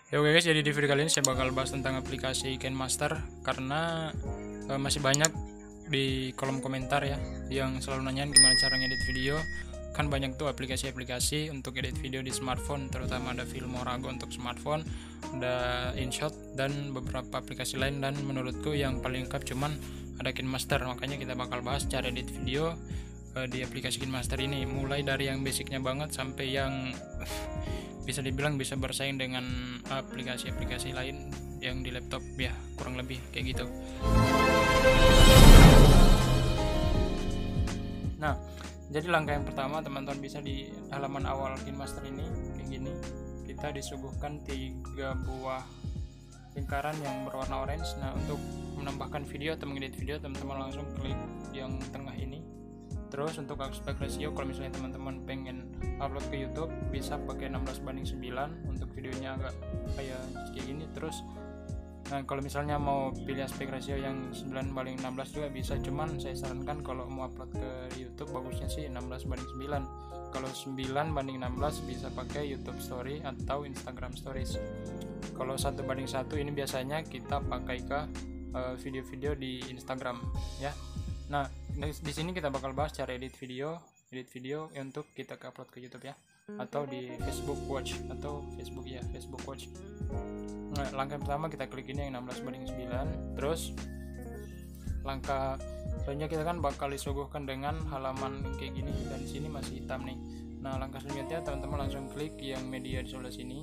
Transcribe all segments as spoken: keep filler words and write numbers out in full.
Ya oke guys, jadi di video kali ini saya bakal bahas tentang aplikasi KineMaster karena e, masih banyak di kolom komentar ya yang selalu nanyain gimana cara ngedit video. Kan banyak tuh aplikasi-aplikasi untuk edit video di smartphone, terutama ada Filmorago untuk smartphone, ada InShot dan beberapa aplikasi lain, dan menurutku yang paling lengkap cuman ada KineMaster. Makanya kita bakal bahas cara edit video e, di aplikasi KineMaster ini, mulai dari yang basicnya banget sampai yang bisa dibilang bisa bersaing dengan aplikasi-aplikasi lain yang di laptop ya, kurang lebih kayak gitu. Nah, jadi langkah yang pertama teman-teman bisa di halaman awal KineMaster ini kayak gini. Kita disuguhkan tiga buah lingkaran yang berwarna orange. Nah, untuk menambahkan video atau mengedit video, teman-teman langsung klik yang tengah ini. Terus untuk aspek ratio, kalau misalnya teman-teman pengen upload ke YouTube bisa pakai enam belas banding sembilan untuk videonya agak kayak kayak gini. Terus nah kalau misalnya mau pilih aspek ratio yang sembilan banding enam belas juga bisa, cuman saya sarankan kalau mau upload ke YouTube bagusnya sih enam belas banding sembilan. Kalau sembilan banding enam belas bisa pakai YouTube Story atau Instagram Stories. Kalau satu banding satu ini biasanya kita pakai ke uh, video-video di Instagram ya. Nah, di sini kita bakal bahas cara edit video, edit video untuk kita ke upload ke YouTube ya, atau di Facebook Watch atau Facebook ya, Facebook Watch. Nah, langkah pertama kita klik ini yang enam belas banding sembilan. Terus langkah selanjutnya kita kan bakal disuguhkan dengan halaman kayak gini, dan di sini masih hitam nih. Nah, langkah selanjutnya teman-teman langsung klik yang media di sebelah sini.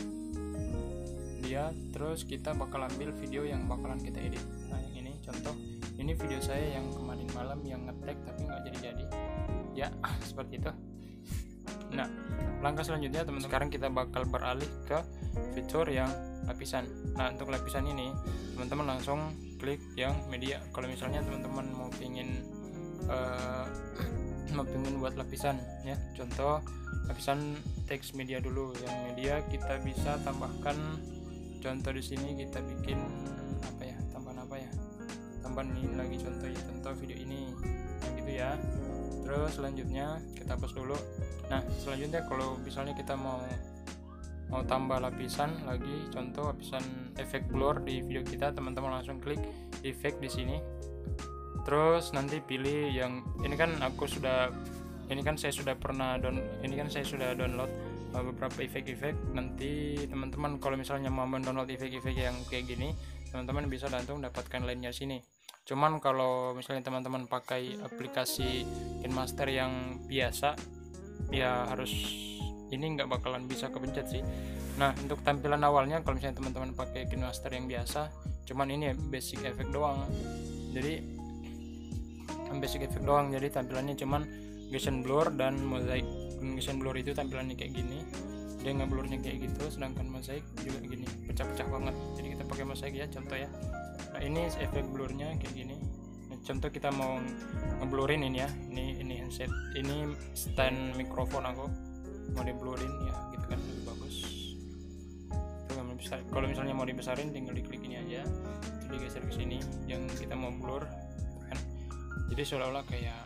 Dia terus kita bakal ambil video yang bakalan kita edit. Nah, yang ini contoh. Ini video saya yang kemarin malam yang ngetek tapi nggak jadi-jadi ya, seperti itu. Nah, langkah selanjutnya teman-teman, sekarang kita bakal beralih ke fitur yang lapisan. Nah, untuk lapisan ini teman-teman langsung klik yang media. Kalau misalnya teman-teman mau pingin uh, mau pingin buat lapisan ya, contoh lapisan teks media dulu. Yang media kita bisa tambahkan, contoh di sini kita bikin apa ya, tambahan apa ya, tambahan ini lagi, contoh ya, contoh video ini gitu ya. Terus selanjutnya kita hapus dulu. Nah, selanjutnya kalau misalnya kita mau mau tambah lapisan lagi, contoh lapisan efek blur di video kita, teman-teman langsung klik efek di sini. Terus nanti pilih yang ini, kan aku sudah ini kan saya sudah pernah down ini kan saya sudah download beberapa efek-efek. Nanti teman-teman kalau misalnya mau mendownload efek-efek yang kayak gini, teman-teman bisa langsung dapatkan lainnya sini. Cuman kalau misalnya teman-teman pakai aplikasi KineMaster yang biasa ya, harus ini nggak bakalan bisa kepencet sih. Nah, untuk tampilan awalnya kalau misalnya teman-teman pakai KineMaster yang biasa, cuman ini ya basic effect doang. Jadi basic effect doang, jadi tampilannya cuman Gaussian blur dan mosaic. Gaussian blur itu tampilannya kayak gini, dia ngeblurnya kayak gitu, sedangkan mosaic juga gini, pecah-pecah banget. Jadi kita pakai mosaic ya, contoh ya. Nah, ini efek blurnya kayak gini. Nah, contoh kita mau ngeblurin ini ya, ini ini handset, ini stand mikrofon aku mau diblurin ya, gitu kan lebih bagus. Kalau misalnya mau dibesarin tinggal diklik ini aja, jadi geser ke sini yang kita mau blur kan. Jadi seolah-olah kayak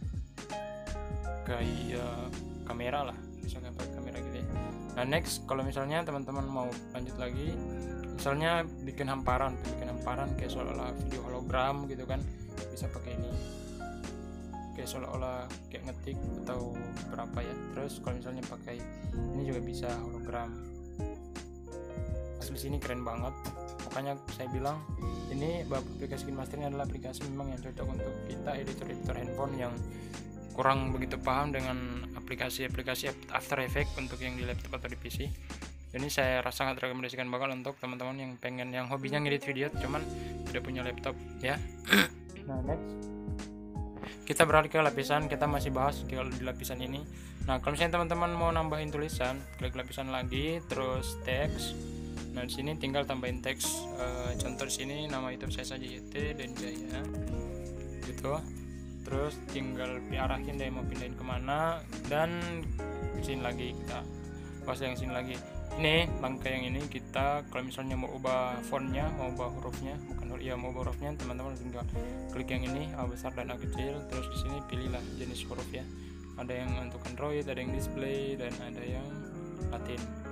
kayak kamera lah, misalnya pakai kamera gitu ya. Nah, next kalau misalnya teman-teman mau lanjut lagi, misalnya bikin hamparan, bikin hamparan kayak seolah-olah video hologram gitu kan, bisa pakai ini, kayak seolah-olah kayak ngetik atau berapa ya. Terus kalau misalnya pakai ini juga bisa hologram. Asli sini keren banget, makanya saya bilang ini aplikasi KineMaster ini adalah aplikasi memang yang cocok untuk kita editor-editor handphone yang kurang begitu paham dengan aplikasi-aplikasi After Effects untuk yang di laptop atau di P C. Ini saya rasa sangat rekomendasikan banget untuk teman-teman yang pengen, yang hobinya ngedit video cuman tidak punya laptop ya. Nah, next kita beralih ke lapisan. Kita masih bahas kalau di lapisan ini. Nah, kalau misalnya teman-teman mau nambahin tulisan, klik lapisan lagi, terus teks. Nah, di sini tinggal tambahin teks. E, contoh di sini nama YouTube saya saja Y T dan Jaya gitu. Terus tinggal diarahin deh mau pindahin kemana, dan sini lagi kita bahas yang sini lagi. Ini langkah yang ini kita kalau misalnya mau ubah fontnya, mau ubah hurufnya, bukan huruf ya, mau ubah hurufnya, teman-teman tinggal klik yang ini A besar dan A kecil. Terus di sini pilihlah jenis huruf ya. Ada yang untuk Android, ada yang display, dan ada yang Latin.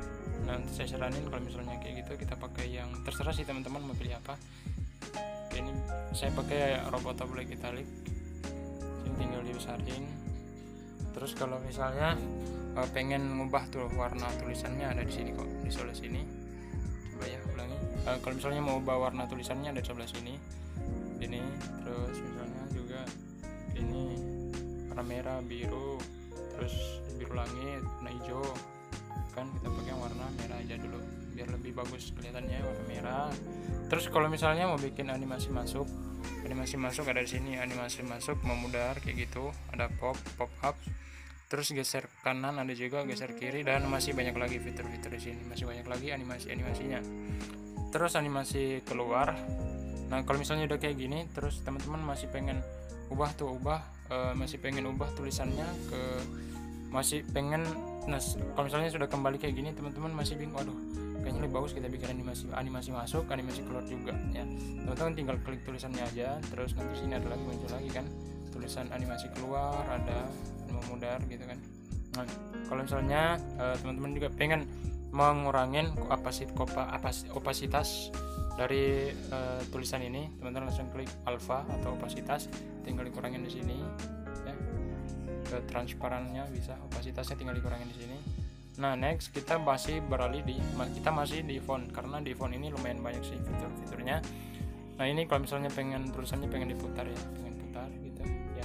Nah, saya saranin kalau misalnya kayak gitu kita pakai yang terserah sih teman-teman mau pilih apa. Oke, ini saya pakai Robotable Italic. Ini tinggal dibesarin. Terus kalau misalnya uh, pengen ngubah tuh warna tulisannya ada di sini kok, di sebelah sini. Coba ya ulangi. Uh, kalau misalnya mau ubah warna tulisannya ada di sebelah sini. Ini terus misalnya juga ini warna merah, biru, terus biru langit, warna hijau. Kan kita pakai warna merah aja dulu biar lebih bagus kelihatannya, warna merah. Terus kalau misalnya mau bikin animasi masuk, animasi masuk ada di sini, animasi masuk memudar kayak gitu, ada pop, pop up, terus geser kanan ada juga, geser kiri, dan masih banyak lagi fitur-fitur di sini, masih banyak lagi animasi-animasinya. Terus animasi keluar. Nah, kalau misalnya udah kayak gini, terus teman-teman masih pengen ubah tuh, ubah e, masih pengen ubah tulisannya ke, masih pengen, nah kalau misalnya sudah kembali kayak gini teman-teman masih bingung, waduh kayaknya lebih bagus kita bikin animasi animasi masuk, animasi keluar juga ya. Teman-teman tinggal klik tulisannya aja, terus nanti sini ada lagi muncul lagi kan tulisan animasi keluar, ada memudar gitu kan. Nah, kalau misalnya eh, teman-teman juga pengen mengurangin opasitas opasitas dari eh, tulisan ini, teman-teman langsung klik alpha atau opasitas, tinggal dikurangin di sini ya. Ke transparannya bisa, opasitasnya tinggal dikurangin di sini. Nah, next kita masih beralih di kita masih di font, karena di font ini lumayan banyak sih fitur-fiturnya. Nah, ini kalau misalnya pengen tulisannya pengen diputar ya, pengen putar gitu ya.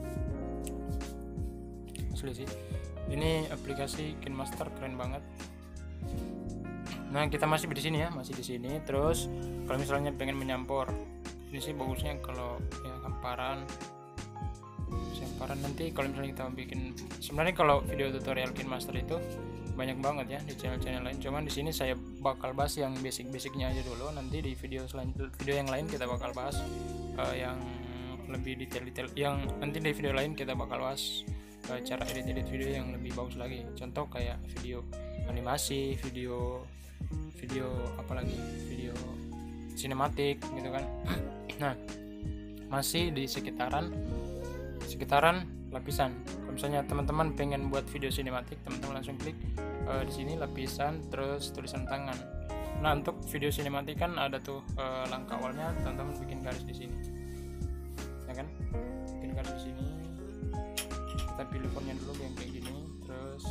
Asli sih. Ini aplikasi KineMaster keren banget. Nah, kita masih di sini ya, masih di sini. Terus kalau misalnya pengen menyampur, ini sih bagusnya kalau ya hamparan. Hamparan nanti kalau misalnya kita bikin, sebenarnya kalau video tutorial KineMaster itu banyak banget ya di channel-channel lain. Cuman di sini saya bakal bahas yang basic-basicnya aja dulu. Nanti di video selanjutnya, video yang lain kita bakal bahas uh, yang lebih detail-detail. Yang nanti di video lain kita bakal bahas uh, cara edit-edit video yang lebih bagus lagi. Contoh kayak video animasi, video video apalagi video sinematik gitu kan. Nah, masih di sekitaran sekitaran lapisan. Kalau misalnya teman-teman pengen buat video sinematik, teman-teman langsung klik uh, di sini lapisan, terus tulisan tangan. Nah, untuk video sinematik kan ada tuh uh, langkah awalnya, teman-teman bikin garis di sini, ya kan? Bikin garis di sini. Kita pilih fontnya dulu yang kayak gini, terus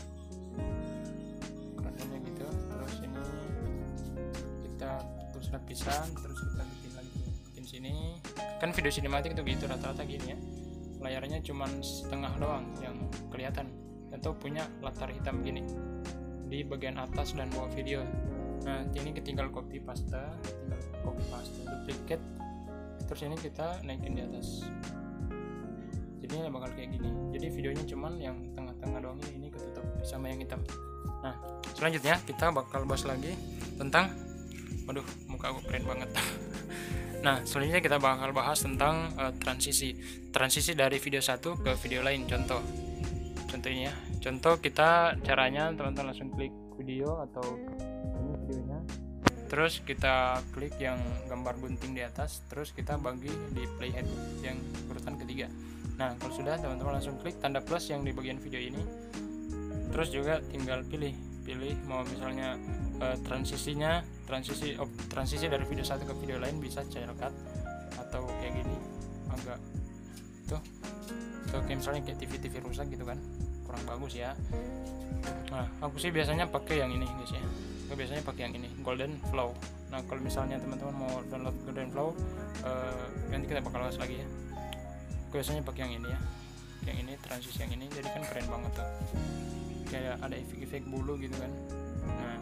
kerasnya gitu. Terus ini kita tulis lapisan, terus kita bikin lagi, bikin sini. Kan video sinematik itu gitu rata-rata gini ya. Layarnya cuman setengah doang yang kelihatan, atau punya latar hitam gini di bagian atas dan bawah video. Nah, ini tinggal copy paste, tinggal copy paste, duplicate, terus ini kita naikin di atas. Jadinya bakal kayak gini. Jadi videonya cuman yang tengah-tengah doang ini, ini ketutup sama yang hitam. Nah, selanjutnya kita bakal bahas lagi tentang, waduh muka aku keren banget. Nah, selanjutnya kita bakal bahas tentang uh, transisi transisi dari video satu ke video lain. Contoh contohnya, contoh kita caranya teman-teman langsung klik video atau ini videonya, terus kita klik yang gambar gunting di atas, terus kita bagi di playhead yang urutan ketiga. Nah, kalau sudah teman-teman langsung klik tanda plus yang di bagian video ini, terus juga tinggal pilih pilih mau misalnya uh, transisinya transisi oh, transisi dari video satu ke video lain, bisa channel cut atau kayak gini agak tuh tuh kayak misalnya kayak T V T V rusak gitu kan, kurang bagus ya. Nah, aku sih biasanya pakai yang ini guys ya, aku biasanya pakai yang ini Golden Flow. Nah, kalau misalnya teman-teman mau download Golden Flow uh, nanti kita bakal bahas lagi ya. Aku biasanya pakai yang ini ya, yang ini transisi yang ini, jadi kan keren banget tuh, kayak ada efek-efek bulu gitu kan. Nah,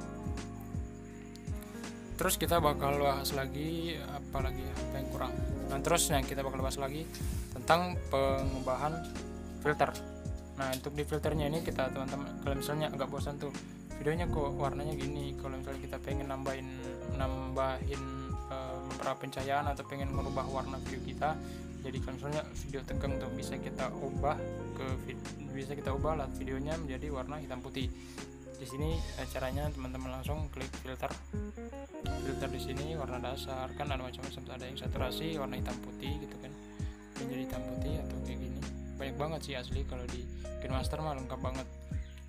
terus kita bakal bahas lagi apa lagi ya, apa yang kurang. Nah, terus nah kita bakal bahas lagi tentang pengubahan filter. Nah, untuk di filternya ini kita teman-teman kalau misalnya agak bosan tuh videonya kok warnanya gini, kalau misalnya kita pengen nambahin nambahin uh, beberapa pencahayaan atau pengen merubah warna video kita, jadi kalau misalnya video tegang tuh bisa kita ubah ke bisa kita ubah lah videonya menjadi warna hitam putih. Di sini eh, caranya teman-teman langsung klik filter filter di sini warna dasar, kan ada macam-macam, ada yang saturasi warna hitam putih gitu kan, menjadi hitam putih atau kayak gini, banyak banget sih asli. Kalau di KineMaster mah lengkap banget,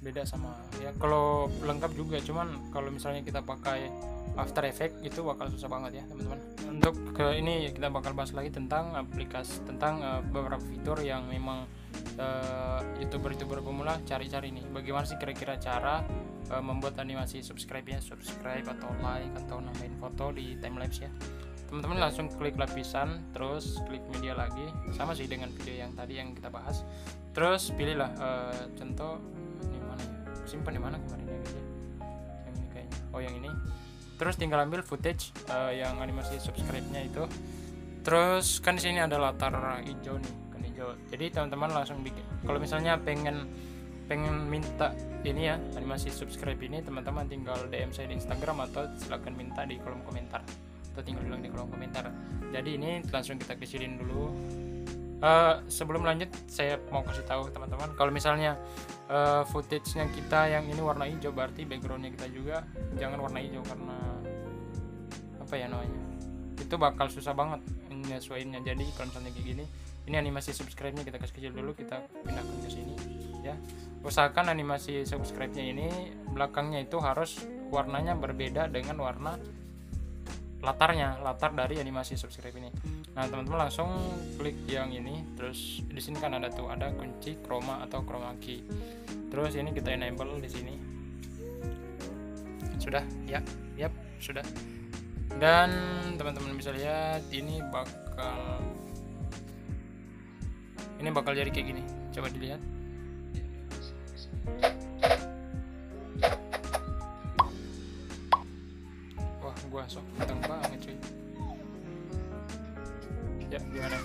beda sama ya kalau lengkap juga, cuman kalau misalnya kita pakai After Effects itu bakal susah banget ya teman-teman. Untuk ke ini kita bakal bahas lagi tentang aplikasi, tentang uh, beberapa fitur yang memang uh, youtuber-youtuber pemula cari-cari nih, bagaimana sih kira-kira cara uh, membuat animasi subscribe-nya, subscribe atau like atau nambahin foto di timelapse ya. Teman-teman langsung klik lapisan, terus klik media lagi, sama sih dengan video yang tadi yang kita bahas. Terus pilihlah uh, contoh ini mana ya, simpan di mana kemarin ya video yang ini kayaknya, oh yang ini. Terus tinggal ambil footage uh, yang animasi subscribe-nya itu. Terus kan di sini ada latar hijau nih, kan hijau. Jadi teman-teman langsung bikin. Kalau misalnya pengen pengen minta ini ya animasi subscribe ini, teman-teman tinggal D M saya di Instagram atau silahkan minta di kolom komentar, atau tinggal bilang di kolom komentar. Jadi ini langsung kita kecilin dulu. Uh, sebelum lanjut saya mau kasih tahu teman-teman, kalau misalnya uh, footage-nya kita yang ini warna hijau, berarti background-nya kita juga jangan warna hijau, karena apa ya namanya, itu bakal susah banget menyesuaikannya. Jadi kalau misalnya kayak gini, ini animasi subscribe-nya kita kasih kecil dulu, kita pindahkan ke sini ya. Usahakan animasi subscribe-nya ini belakangnya itu harus warnanya berbeda dengan warna latarnya, latar dari animasi subscribe ini. Nah teman-teman langsung klik yang ini, terus di sini kan ada tuh ada kunci chroma atau chroma key. Terus ini kita enable di sini. Sudah ya, yap sudah. Dan teman-teman bisa lihat ini bakal ini bakal jadi kayak gini. Coba dilihat. Gua sok matang banget cuy ya, gimana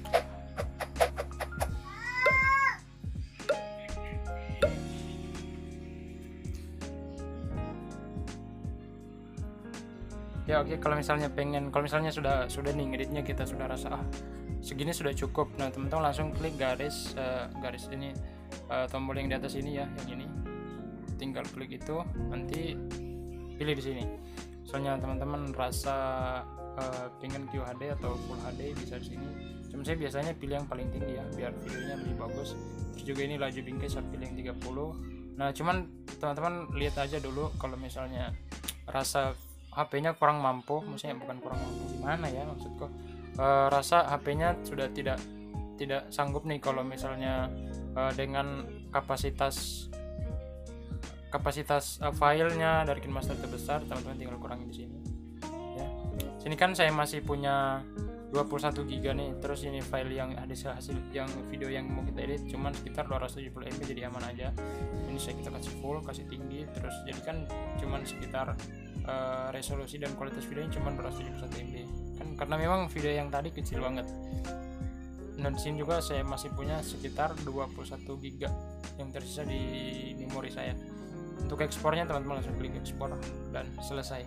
ya. Oke, kalau misalnya pengen, kalau misalnya sudah sudah nih ngeditnya kita sudah rasa ah segini sudah cukup, nah teman-teman langsung klik garis uh, garis ini uh, tombol yang di atas ini ya, yang ini tinggal klik itu, nanti pilih di sini. Soalnya teman-teman rasa uh, pengen Q H D atau Full H D bisa di sini. Cuma saya biasanya pilih yang paling tinggi ya, biar videonya lebih bagus. Terus juga ini laju bingkai saya pilih yang tiga puluh. Nah cuman teman-teman lihat aja dulu, kalau misalnya rasa H P-nya kurang mampu, maksudnya bukan kurang mampu gimana ya maksudku, uh, rasa H P-nya sudah tidak tidak sanggup nih kalau misalnya uh, dengan kapasitas kapasitas uh, filenya dari KineMaster terbesar, teman-teman tinggal kurangi di sini ya. Sini kan saya masih punya dua puluh satu giga nih, terus ini file yang hasil hasil yang video yang mau kita edit cuman sekitar dua ratus tujuh puluh M B, jadi aman aja. Ini saya kita kasih full, kasih tinggi, terus jadi kan cuman sekitar uh, resolusi dan kualitas videonya cuman dua ratus tujuh puluh satu M B kan, karena memang video yang tadi kecil banget. Dan di sini juga saya masih punya sekitar dua puluh satu giga yang tersisa di memori saya. Untuk ekspornya teman-teman langsung klik ekspor dan selesai.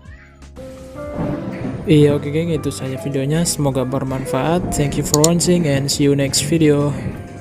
Iya oke geng, itu saja videonya, semoga bermanfaat. Thank you for watching and see you next video.